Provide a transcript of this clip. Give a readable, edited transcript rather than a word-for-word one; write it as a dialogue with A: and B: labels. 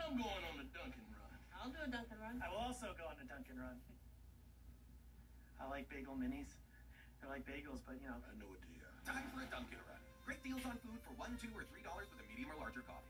A: I'm going on a Dunkin' run.
B: I'll do a Dunkin' run.
C: I will also go on a Dunkin' run. I like bagel minis. They're like bagels, but you know.
A: I know a deal.
D: Time for a Dunkin' run. Great deals on food for $1, $2, or $3 with a medium or larger coffee.